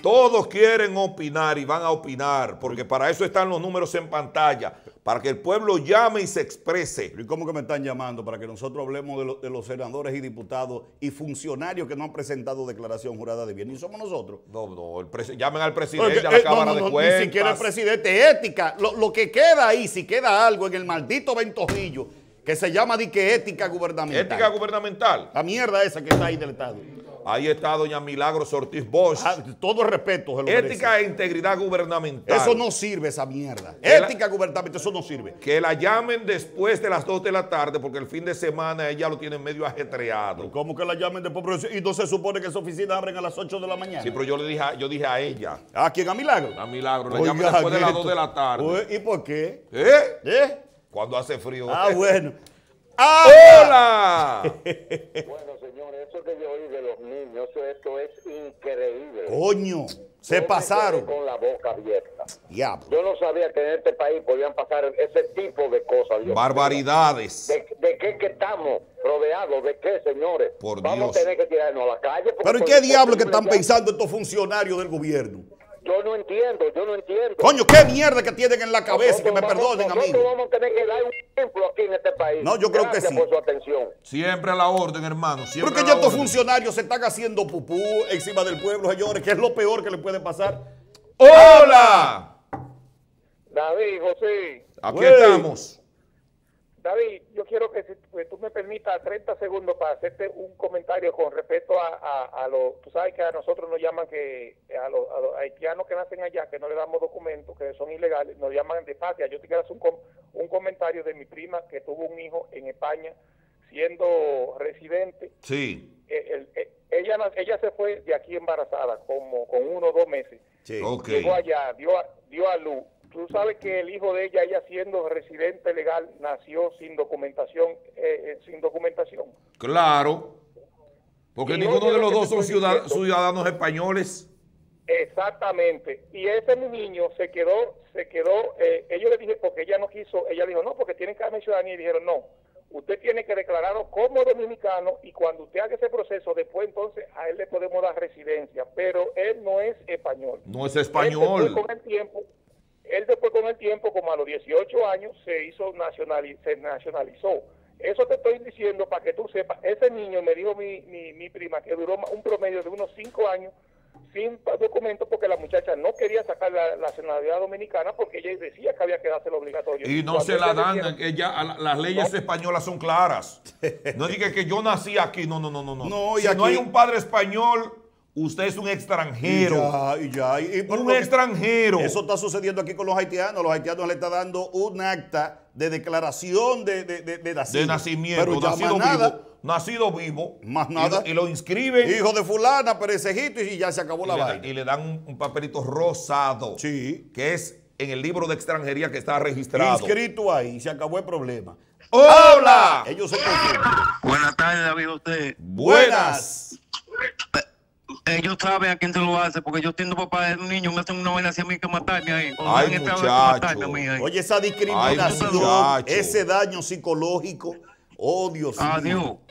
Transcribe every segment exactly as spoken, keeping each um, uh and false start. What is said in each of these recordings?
Todos quieren opinar y van a opinar, porque para eso están los números en pantalla, para que el pueblo llame y se exprese. ¿Y cómo que me están llamando? Para que nosotros hablemos de, lo, de los senadores y diputados y funcionarios que no han presentado declaración jurada de bien. ¿Y somos nosotros? No, no, el presi- llamen al presidente, Porque, a la eh, Cámara no, no, de no, Cuentas. Ni siquiera el presidente, ética. Lo, lo que queda ahí, si queda algo en el maldito ventojillo, que se llama di que ética gubernamental. Ética gubernamental. La mierda esa que está ahí del Estado. Ahí está doña Milagros Ortiz Bosch. Ah, todo el respeto se lo Ética merece. e integridad gubernamental. Eso no sirve, esa mierda. Que Ética la, gubernamental, eso no sirve. Que la llamen después de las dos de la tarde, porque el fin de semana ella lo tiene medio ajetreado. ¿Cómo que la llamen después? Y no se supone que esas oficinas abren a las ocho de la mañana. Sí, pero yo le dije a, yo dije a ella. ¿A quién? ¿A Milagro? A Milagro, la Oiga, llamen después de las Neto. dos de la tarde. Oye, ¿y por qué? ¿Eh? ¿Eh? Cuando hace frío. Ah, bueno. ¡Hola! Bueno, señores, eso que yo oí de los niños, eso, esto es increíble. Coño, se Yo me pasaron. quedé con la boca abierta. Diablo. Yo no sabía que en este país podían pasar ese tipo de cosas. Dios Barbaridades. mío. ¿De, de qué que estamos rodeados? ¿De qué, señores? Por Vamos Dios. a tener que tirarnos a la calle. porque ¿Pero en por- qué diablo que por- están ya- pensando estos funcionarios del gobierno? Yo no entiendo, yo no entiendo. Coño, qué mierda que tienen en la cabeza y que me Nosotros vamos- perdonen, nosotros amigo. vamos a tener que dar un ejemplo aquí en este país. No, yo creo que Gracias sí. por su atención. Siempre a la orden, hermano. Siempre Porque a ya la estos orden. funcionarios se están haciendo pupú encima del pueblo, señores, que es lo peor que le puede pasar. ¡Hola! David, José. Aquí Güey. estamos. David, yo quiero que, si- que tú me permitas treinta segundos para hacerte un comentario con respecto a, a, a lo, tú sabes que a nosotros nos llaman que a los, a los haitianos que nacen allá, que no le damos documentos, que son ilegales, nos llaman de patria. Yo te quiero hacer un, com- un comentario de mi prima que tuvo un hijo en España siendo residente. Sí. Eh, el- eh, ella, na- ella se fue de aquí embarazada como con uno o dos meses. Sí. Ok. Llegó allá, dio a, dio a luz. Tú sabes que el hijo de ella, ella siendo residente legal, nació sin documentación, eh, eh, sin documentación. Claro. Porque Y ninguno oye de lo los que dos te son estoy ciudad- diciendo. ciudadanos españoles. Exactamente. Y ese niño se quedó, se quedó, eh, ellos le dijeron, porque ella no quiso, ella dijo, no, porque tienen que darme ciudadanía. Y dijeron, no, usted tiene que declararlo como dominicano y cuando usted haga ese proceso, después entonces a él le podemos dar residencia. Pero él no es español. No es Él español. después con el tiempo, él después con el tiempo, como a los dieciocho años, se hizo nacionali- se nacionalizó. Eso te estoy diciendo para que tú sepas. Ese niño, me dijo mi, mi, mi prima, que duró un promedio de unos cinco años sin documentos porque la muchacha no quería sacar la, la nacionalidad dominicana porque ella decía que había que dárselo obligatorio. Y no Cuando se la ella dan, decía- que ya, a la- las leyes españolas son claras. No diga que yo nací aquí, no, no, no, no. no. No, y si no aquí- hay un padre español, usted es un extranjero. Y ya, y ya. Y por Un lo que- extranjero. Eso está sucediendo aquí con los haitianos. Los haitianos le están dando un acta de declaración de, de, de, de nacido. de nacimiento, Pero ya nacido más nada. vivo, nacido vivo. Más Y nada. lo- Y, lo inscriben Hijo de fulana, perecejito, y ya se acabó y la le, da- vaina. y le dan un, un papelito rosado. Sí. Que es en el libro de extranjería que está registrado. Inscrito ahí, se acabó el problema. ¡Hola! Ellos se confunden. Buenas tardes, David, usted. Buenas. Ellos saben a quién se lo hace, porque yo siendo papá de un niño, me hacen una vaina así a mí que matarme ahí. Cuando Ay, ven esta vaina, muchacho. matarme a mí ahí. Oye, esa Ay, discriminación, muchacho. ese daño psicológico. Oh, Dios Ah, mío. Dios.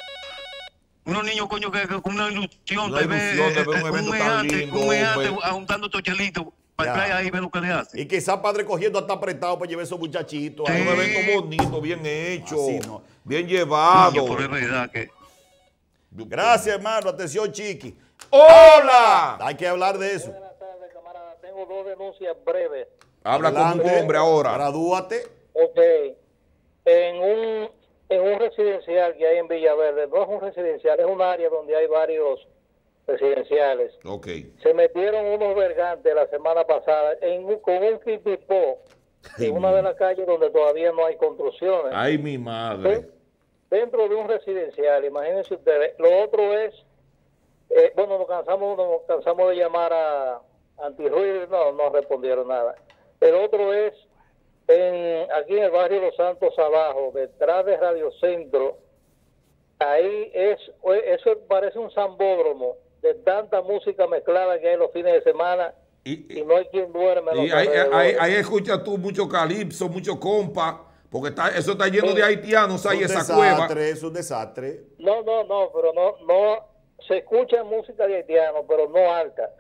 Unos niños, coño, que, que con una ilusión, Una tal vez, ilusión de ver un eh, evento mes tan antes, lindo, un mes antes, hombre. juntando estos chelitos, para Ya. traer ahí y ver lo que le hace. Y quizás padre cogiendo hasta apretado para llevar esos muchachitos. Sí. ahí. Un evento bonito, bien hecho, Así no. bien llevado. Coño, pero es verdad que... Gracias, hermano. Atención, Chiqui. ¡Hola! Hay que hablar de eso. Buenas tardes, camarada. Tengo dos denuncias breves. Habla como un Adelante, hombre ahora. Gradúate. Ok. En un, en un residencial que hay en Villaverde, no es un residencial, es un área donde hay varios residenciales. Ok. Se metieron unos vergantes la semana pasada en un- con un kipipó Ay, en una mi- de las calles donde todavía no hay construcciones. Ay, mi madre. ¿Sí? Dentro de un residencial, imagínense ustedes. Lo otro es, eh, bueno, nos cansamos, nos cansamos de llamar a Antirruido, no, no respondieron nada. El otro es en, aquí en el barrio Los Santos abajo, detrás de Radio Centro. Ahí es, eso parece un zambódromo de tanta música mezclada que hay los fines de semana Y, y y- no hay quien duerme. a los y ahí, ahí, alrededores. ahí escuchas tú mucho calipso, mucho compa, porque está, eso está lleno Sí. de haitianos ahí, Es un esa cueva. desastre, es un desastre. No, no, no, pero no, no se escucha música de haitiano, pero no alta.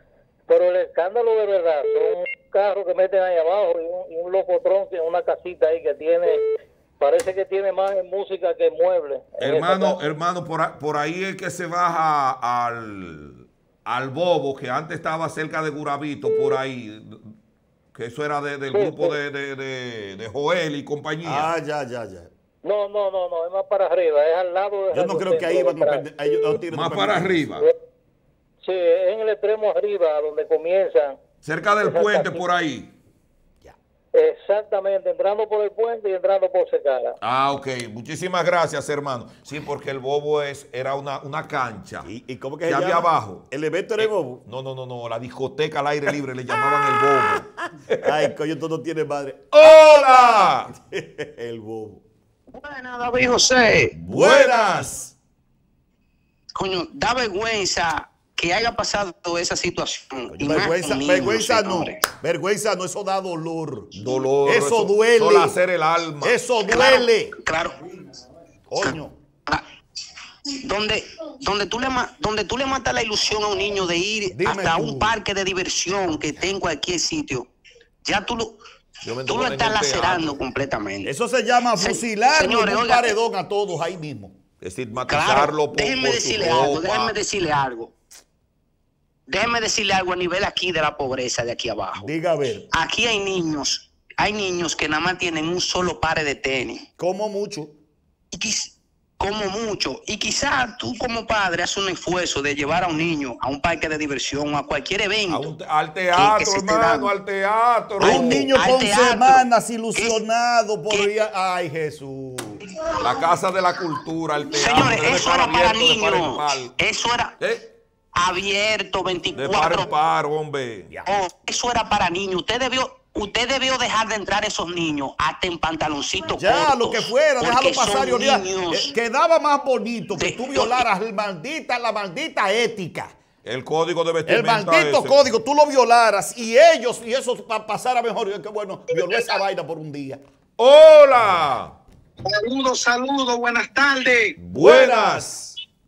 pero el escándalo de verdad son un carro que meten ahí abajo y un, y un locotrón en una casita ahí que tiene, parece que tiene más en música que en muebles. en Hermano, esa hermano, por, a- por ahí es que se baja al, al Bobo, que antes estaba cerca de Gurabito, por ahí, que eso era de- del Sí, grupo sí. de, de, de- de Joel y compañía. Ah, ya, ya, ya. No, no, no, no, es más para arriba, es al lado de Yo no Radio creo que ahí Centro, van a detrás. perder. Ellos, los tigres no Más para permiten eso. arriba, Sí, es en el extremo arriba donde comienzan. cerca del Esa puente casita. por ahí. Ya. Exactamente, entrando por el puente y entrando por Secara. Ah, ok. Muchísimas gracias, hermano. Sí, porque el Bobo es, era una, una cancha. ¿Y, y cómo que que se había llama? abajo. El evento era el bobo. No, no, no, no. La discoteca al aire libre le llamaban el Bobo. Ay, coño, tú no tienes madre. ¡Hola! El bobo. Buenas, David José. Buenas. Coño, da vergüenza que haya pasado esa situación. Coño, Y más vergüenza, con niños, vergüenza no. señores. Vergüenza no, eso da dolor. Dolor. Eso duele. Eso hacer el alma. Eso Claro, duele. Claro. Coño. Ah, Donde, donde, tú le, ma- donde tú le matas la ilusión a un niño de ir Dime hasta tú. un parque de diversión que esté en cualquier sitio, ya tú lo, Yo me tú lo entré en estás el lacerando teatro. completamente. Eso se llama Se- fusilar señores, en un oiga, paredón a todos ahí mismo. Estigmatizarlo Claro, por, déjenme por su decirle algo, ropa. déjenme decirle algo. Déjenme decirle algo a nivel aquí de la pobreza de aquí abajo. Diga a ver, Aquí hay niños, hay niños que nada más tienen un solo par de tenis. como mucho. Y quiz- como mucho. Y quizás tú como padre haces un esfuerzo de llevar a un niño a un parque de diversión o a cualquier evento. A un te- al teatro, que se esté hermano, dando. al teatro. Ay, Un niño al con teatro. semanas ilusionado por ¿Qué? ir a- Ay, Jesús. La casa de la cultura, el teatro. Señores, debe eso estar era para abierto de par en niños. par. Eso era ¿Eh? abierto De par en veinticuatro. par, hombre. Oh, eso era para niños. Usted debió, usted debió dejar de entrar esos niños hasta en pantaloncitos Ya, cortos, lo que fuera, déjalo porque pasar. son y olvida- niños. eh, quedaba más bonito que De- tú violaras el maldita, la maldita ética. El código de El vestimenta maldito ese. código, tú lo violaras y ellos, y eso pa- pasara mejor. Y que bueno, violó esa vaina por un día. ¡Hola! Saludos, saludos, buenas tardes. Buenas.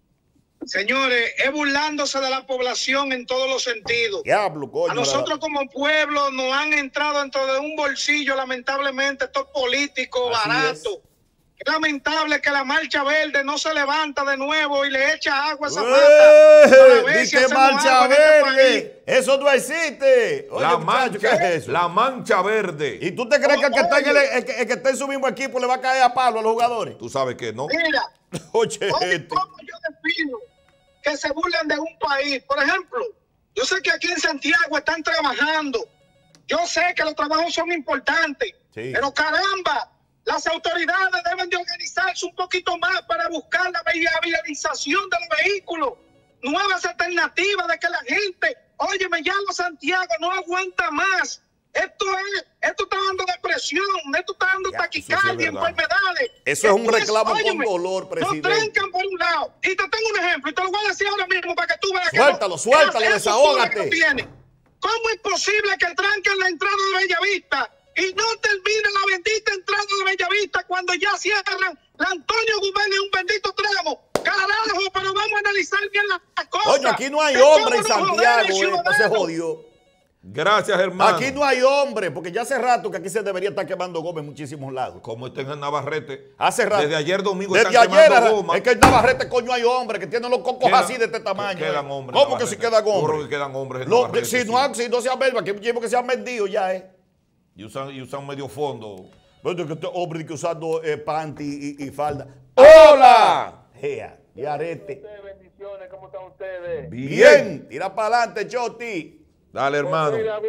Señores, es burlándose de la población en todos los sentidos. Diablo, coño. A nosotros como pueblo nos han entrado dentro de un bolsillo, lamentablemente, estos políticos Así baratos. Es lamentable que la Marcha Verde no se levanta de nuevo y le echa agua a esa mata. ¡Eh! para ver Di si que hacemos marcha algo en este país. verde. Eso no existe. Oye, La muchacho, mancha, ¿qué es eso? la mancha verde. ¿Y tú te crees que el que, está en el, Oye. el que- el que está en su mismo equipo le va a caer a palo a los jugadores? Tú sabes que no. Mira, Oye, oye, este. ¿cómo yo defino que se burlan de un país? Por ejemplo, yo sé que aquí en Santiago están trabajando. Yo sé que los trabajos son importantes. Sí. Pero caramba, las autoridades deben de organizarse un poquito más para buscar la viabilización de los vehículos. Nuevas alternativas de que la gente, oye, me llamo Santiago, no aguanta más. Esto es, esto está dando depresión, esto está dando Ya, eso sí es taquicardia, verdad. enfermedades. Eso es un Entonces, reclamo con óyeme, dolor, presidente. Nos trancan por un lado. Y te tengo un ejemplo, y te lo voy a decir ahora mismo para que tú veas que Suéltalo, no- suéltalo, que desahógate. que tiene. ¿Cómo es posible que tranquen la entrada de Bellavista y no termine la bendita entrada de Bellavista cuando ya cierran la Antonio Guzmán en un bendito tramo? Carajo, pero vamos a analizar bien las cosas. Oye, aquí no hay De cómo hombre en nos jodemos, Santiago, eh, se ciudadanos. jodió. Gracias, hermano. Aquí no hay hombre, porque ya hace rato que aquí se debería estar quemando goma en muchísimos lados. Como estén en Navarrete. Hace rato. Desde ayer domingo Desde están ayer, quemando goma. es que en Navarrete coño hay hombres que tienen los cocos Quedan- así de este tamaño. quedan eh. hombres en ¿Cómo que Navarrete. si quedan Yo creo hombres? que quedan hombres en Lo- Navarrete, si, sí. no, han- si no se han vendido, aquí tiempo que se han vendido ya, ¿eh? Y usan, y usan medio fondo. Bueno, que este hombre que usando eh, panty y, y falda. ¡Hola! Gea, y arete. Bendiciones, ¿cómo están ustedes? Bien, tira para adelante, Choti. Dale, hermano. José David,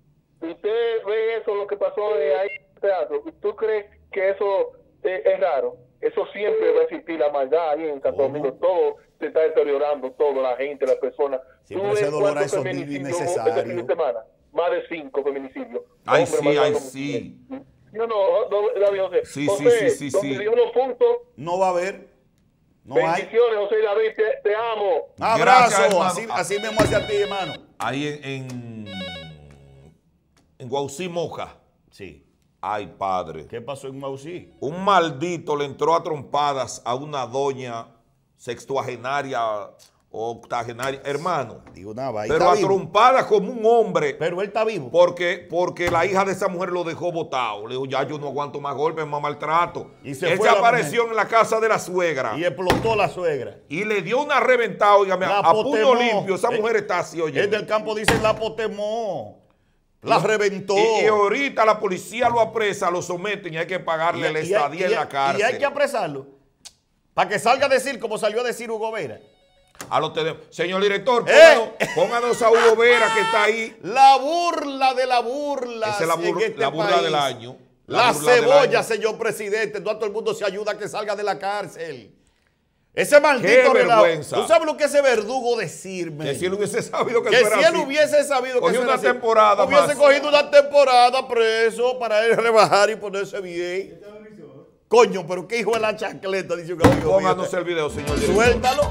usted ve eso, lo que pasó de ahí en el teatro. ¿Tú crees que eso eh, es raro? Eso siempre va a existir la maldad ahí en Santo ¿Cómo? Domingo. Todo se está deteriorando, todo, la gente, las personas. Siempre ¿Tú ese ves dolor a cuántos esos feminicidios niños hubo este fin de innecesario. semana? Más de cinco feminicidios. Ay, Hombres sí, matando ay, mujeres. sí. No, no, no, David José. Sí, sí, José, sí, sí, donde sí. dio unos puntos. No va a haber. No hay. Bendiciones, José David, te, te amo. Abrazo. Gracias, hermano. así, así mismo hacia ti, hermano. Ahí en, en, en Guaucí, Moja. Sí. Ay, padre. ¿Qué pasó en Mausí? Un maldito le entró a trompadas a una doña sextuagenaria, octogenaria, hermano. Digo, nada, Pero atrompada como un hombre. Pero él está vivo. Porque, porque la hija de esa mujer lo dejó botado. Le dijo, ya yo no aguanto más golpes, más maltrato. Y se él fue se la apareció mujer. en la casa de la suegra. Y explotó la suegra. Y le dio una reventada, oígame, La a puño potemó. limpio. Esa Eh, mujer está así, oye. El del campo dice la potemó. La Y- reventó. Y, y ahorita la policía lo apresa, lo someten y hay que pagarle la y- estadía y- en la cárcel. Y hay que apresarlo. Para que salga a decir como salió a decir Hugo Vera. A lo tenemos. Señor director, Eh. pónganos, pónganos a Hugo Vera que está ahí. La burla de la burla. Esa es la, bur- en este la burla país. del año. La, burla del cebolla, año. señor presidente. No a todo el mundo se ayuda a que salga de la cárcel. Ese maldito Qué relajo. vergüenza. ¿Tú sabes lo que ese verdugo decirme? Que si él hubiese sabido que, Que eso era si él así, hubiese sabido que cogió eso una era así, temporada hubiese más. cogido una temporada preso para él rebajar y ponerse bien. Coño, pero qué hijo de la chancleta, dice un amigo mío. Pónganos el video, señor director. Suéltalo.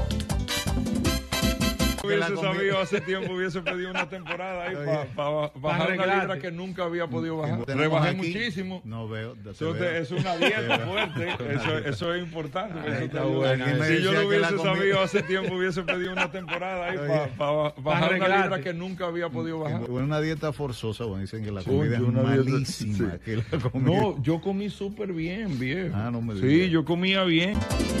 Hubiese sabido hace tiempo, hubiese pedido una temporada ahí para pa, pa bajar una libra que nunca había podido bajar. Rebajé muchísimo. No veo. Eso te- es una dieta fuerte. Eso, eso es importante. Eso te ayuda. buena. Alguien me Si yo decía lo que la hubiese comida- sabido hace tiempo, hubiese pedido una temporada ahí para pa, bajar una libra que nunca había podido bajar. Una dieta forzosa, bueno, dicen que la Sí, comida es una dieta- malísima. sí. Que la comida. No, yo comí súper bien, viejo. Ah, no me Sí, digas. yo comía bien.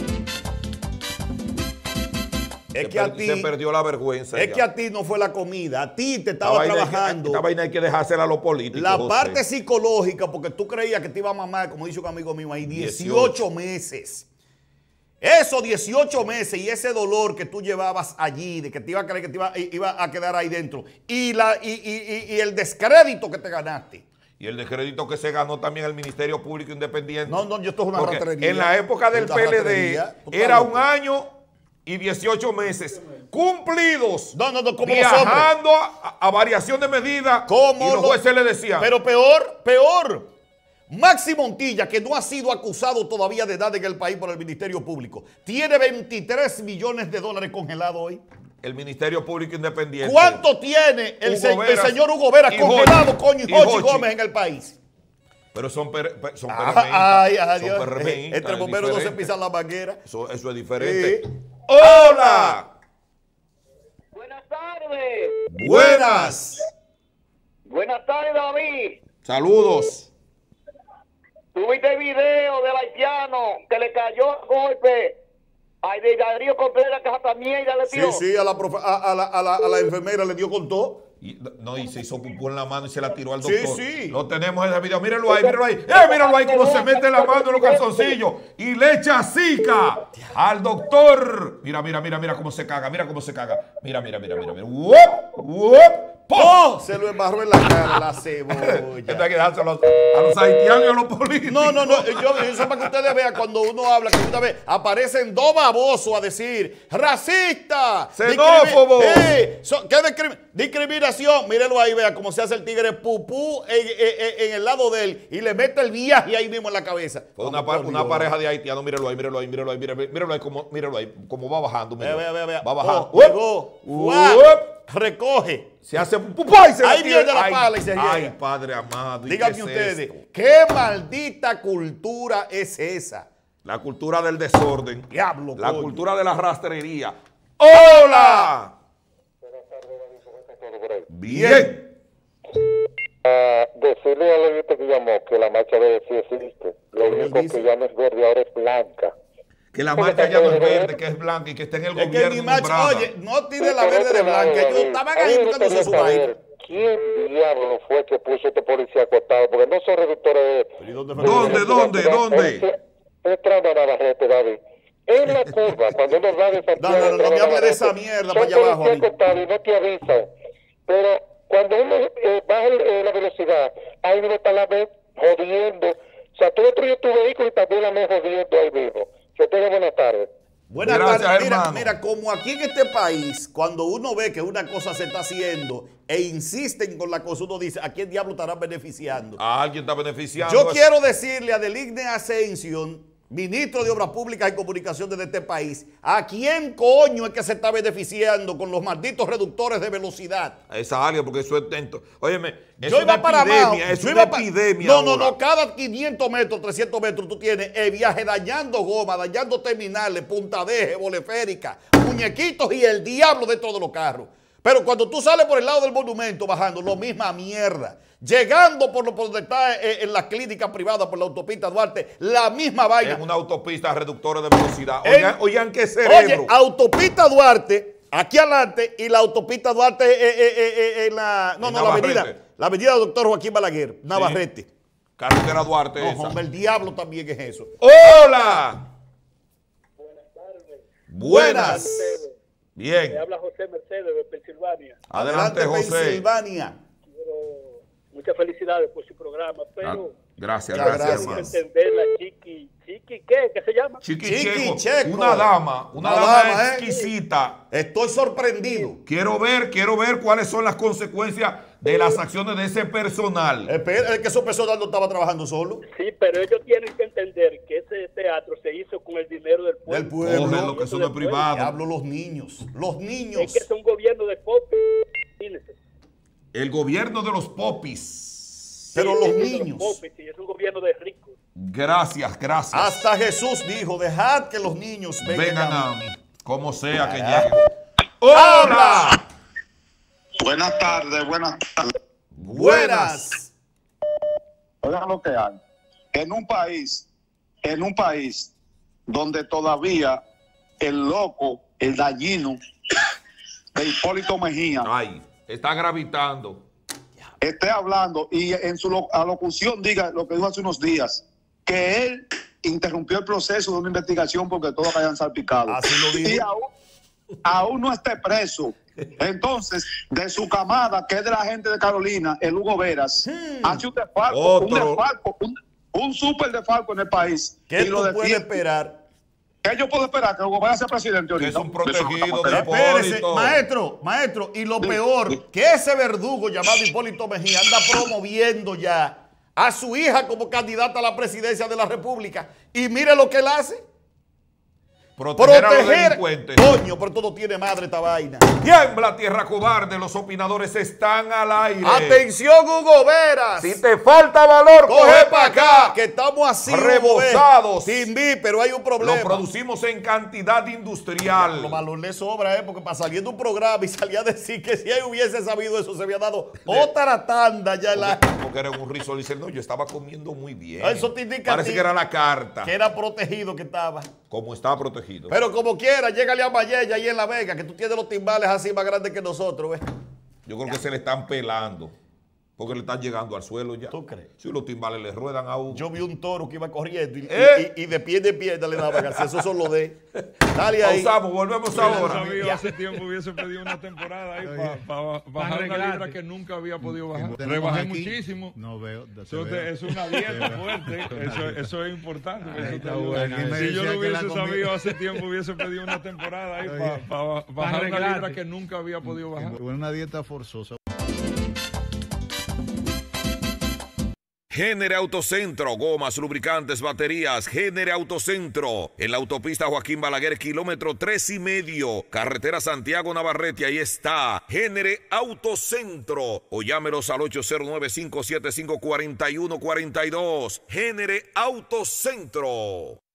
Es Se que a per- ti, se perdió la vergüenza. es ya. que a ti no fue la comida, a ti te Esta estaba vaina hay que- trabajando. Esta vaina hay que dejársela a los políticos. La José. parte psicológica, porque tú creías que te iba a mamar, como dice un amigo mío ahí, dieciocho meses. Esos dieciocho meses y ese dolor que tú llevabas allí, de que te iba a creer que te iba, iba a quedar ahí dentro, y, la, y, y- y- y el descrédito que te ganaste. Y el descrédito que se ganó también el Ministerio Público Independiente. No, no, yo esto es una Porque ratería. en la época del Una P L D ratería. Tú estás era loco. un año y dieciocho meses cumplidos. No, no, no, como los viajando a, a variación de medida. ¿Cómo y los lo- jueces le decían. Pero peor, peor. Maxi Montilla, que no ha sido acusado todavía de nada en el país por el Ministerio Público, tiene veintitrés millones de dólares congelados hoy. el Ministerio Público Independiente. ¿Cuánto tiene el, Hugo se- el Veras señor Hugo Vera y congelado, Hochi, coño, y y Hochi Hochi. Gómez en el país? Pero son, per, per- son Ah, PRMistas. ay, ay, son Dios. PRMistas, Entre es bomberos no se diferente. pisan la manguera. Eso, eso es diferente. Sí. ¡Hola! Buenas tardes. Buenas. Buenas tardes, David. Saludos. ¿Tuviste el video del haitiano que le cayó a golpe a Darío Contreras, que hasta mierda le Sí, tiró? sí, a la, profe- a, a la, a, la, a la enfermera le dio con todo. Y, no, y se hizo pupú en la mano y se la tiró al Sí, doctor. sí. Lo tenemos en ese video. Mírenlo ahí, mírenlo ahí. ¡Eh, míralo ahí cómo se mete la mano en los calzoncillos! Y le echa zika al doctor. Mira, mira, mira, mira cómo se caga. Mira cómo se caga. Mira, mira, mira, mira. mira. ¡Wup! ¡Wup! ¡Pum! Se lo embarró en la cara la Esto hay cebolla. que dárselo a los, a los haitianos y a los políticos. No, no, no. Yo, eso para que ustedes vean cuando uno habla, que una vez aparecen dos babosos a decir racista, Xenófobo. discrimi- Eh, so- ¿qué discrim- discriminación? Mírenlo ahí, vea cómo se hace el tigre pupú en, en- en el lado de él y le mete el viaje ahí mismo en la cabeza. Fue una, Vamos, par- por una Dios. pareja de haitianos. Míralo ahí, míralo ahí, míralo ahí. Míralo, míralo ahí, cómo, míralo ahí, cómo va bajando. Vea, míralo. vea, vea, vea. Va bajando. Oh, ¡Wup! llegó. ¡Fua! ¡Wup! Recoge. Se hace pupá y se la Ahí tira. viene la Ay, pala y se llega. Ay, Padre amado. ¿y Díganme qué es ustedes, esto? ¿qué maldita cultura es esa? La cultura del desorden. Diablo, La coño. cultura de la rastrería. ¡Hola! Bien. Ah, decirle a la gente que llamó que la marcha verde sí existe. Lo Él único dice- que ya no es verde, ahora es blanca. Que la marca ya no es verde, que es blanca y que está en el Es que gobierno. mi macho, nombrada. oye, no tiene la verde de blanca. Ellos estaban ahí buscándose su vaina. ¿Quién diablo fue que puso este policía acostado? Porque no son reductores de... ¿Y dónde fue? ¿Dónde, dónde, dónde? Entrando a Navarrete, David. En la curva, cuando uno va de Santiago... No, no, no, no entrando me a hable de esa Navarrete, mierda son para allá abajo, policías amigo. acostados y no te avisan. Pero cuando uno eh, baja el- eh, la velocidad, ahí uno está la vez jodiendo. O sea, tú destruyes tu vehículo y también la ves jodiendo ahí mismo. Que tenga buenas tardes. Buenas Gracias, tardes. Mira, hermano. mira, como aquí en este país, cuando uno ve que una cosa se está haciendo e insisten con la cosa, uno dice, ¿a quién diablo estarán beneficiando? A alguien está beneficiando. Yo quiero decirle a Deligne Ascension ministro de Obras Públicas y Comunicaciones de este país, ¿a quién coño es que se está beneficiando con los malditos reductores de velocidad? A esa área, porque eso es tento. Óyeme, es Yo una iba para epidemia, abajo, es yo una iba pa- epidemia. No, no, ahora. no, cada quinientos metros, trescientos metros tú tienes el viaje dañando goma, dañando terminales, punta deje, boleférica, muñequitos y el diablo dentro de los carros. Pero cuando tú sales por el lado del monumento bajando, lo misma mierda. Llegando por, lo, por donde está eh, en la clínica privada, por la autopista Duarte, la misma vaina. En una autopista reductora de velocidad. En- Oigan, oigan qué cerebro. Oye, autopista Duarte, aquí adelante, y la autopista Duarte eh, eh, eh, eh, en la... No, En no, la avenida. Navarrete. La avenida Doctor Joaquín Balaguer, Navarrete. Carretera Duarte No, esa. hombre, el diablo también es eso. ¡Hola! Buenas. Bien. Me habla José Mercedes de Pensilvania. Adelante, José. Pensilvania. Quiero muchas felicidades por su programa, Ah, pero gracias, Muchas gracias, gracias. hermano. entender la chiqui, chiqui, ¿qué? ¿Qué se llama? Chiqui, Chiqui Checo, Checo. una dama, una, Una dama, dama, ¿eh? exquisita. Estoy sorprendido. Quiero ver, quiero ver cuáles son las consecuencias de las acciones de ese personal. Espera, es que esos personal no estaba trabajando solo. Sí, pero ellos tienen que entender que ese teatro se hizo con el dinero del pueblo. Del pueblo. Cogen lo que son de Y privado. hablo los niños. Los niños. Es que es un gobierno de pop. Imagínense. El gobierno de los popis. Pero Sí, los es un gobierno de niños. popis, sí, es un gobierno de ricos. Gracias, gracias. Hasta Jesús dijo, dejad que los niños vengan, Vengan a a mí. mí, como sea que Carajo. lleguen. ¡Hola! Buenas tardes, buenas tardes. Buenas. Oigan lo que hay. En un país, en un país donde todavía el loco, el dañino de Hipólito Mejía Ay, está gravitando. esté hablando y en su lo- alocución diga lo que dijo hace unos días, que él interrumpió el proceso de una investigación porque todos hayan salpicado. Así lo dijo. Y aún, aún no esté preso. Entonces, de su camada, que es de la gente de Carolina, el Hugo Veras, hace un desfalco, un Otro. desfalco, un, un súper desfalco en el país. ¿Qué y lo tú puedes defiende. esperar? ¿Qué yo puedo esperar? Que Hugo Veras sea presidente ahorita. Que es un protegido de Espérese, Hipólito. maestro, maestro, y lo peor, que ese verdugo llamado Hipólito Mejía anda promoviendo ya a su hija como candidata a la presidencia de la República. Y mire lo que él hace. Proteger, a los Proteger. delincuentes. Coño, pero todo tiene madre esta vaina. Tiembla, tierra cobarde. Los opinadores están al aire. Atención, Hugo Veras. Si te falta valor, Coge para acá, que estamos así, Rebozados. Timbi, pero hay un Lo problema. producimos en cantidad industrial. Lo malo le sobra, ¿eh? Porque para salir de un programa y salir a decir que si él hubiese sabido eso, se había dado otra tanda ya en la... Porque era un riso. Dice, no, yo estaba comiendo muy bien. Eso te indica a Parece ti que era la carta. que era protegido que estaba. Como estaba protegido. Pero como quiera, llégale a Mayella ahí en La Vega, que tú tienes los timbales así más grandes que nosotros, ¿ves? Yo creo que se le están pelando. Porque le están llegando al suelo ya. ¿Tú crees? Si los timbales le ruedan a uno. Yo vi un toro que iba corriendo y, ¿Eh? y- y de pie de pierna le daban así. Esos son los de... Dale ahí. Pausamos, volvemos Yo ahora. sabía, hace tiempo hubiese pedido una temporada ahí para bajar una libra que nunca había podido bajar. Tenemos Rebajé aquí- muchísimo. No veo. te Eso veo. te- es una dieta fuerte. Eso, eso es importante. que Ay, eso te está ayuda. buena. Aquí me Si yo decía lo que la hubiese comida- sabido hace tiempo, hubiese pedido una temporada ahí para bajar una libra que nunca había podido bajar. Una dieta forzosa. Génere Autocentro, gomas, lubricantes, baterías. Génere Autocentro. En la autopista Joaquín Balaguer, kilómetro tres y medio. Carretera Santiago Navarrete, ahí está. Génere Autocentro. O llámelos al ocho cero nueve, cinco siete cinco, cuatro uno cuatro dos. Génere Autocentro.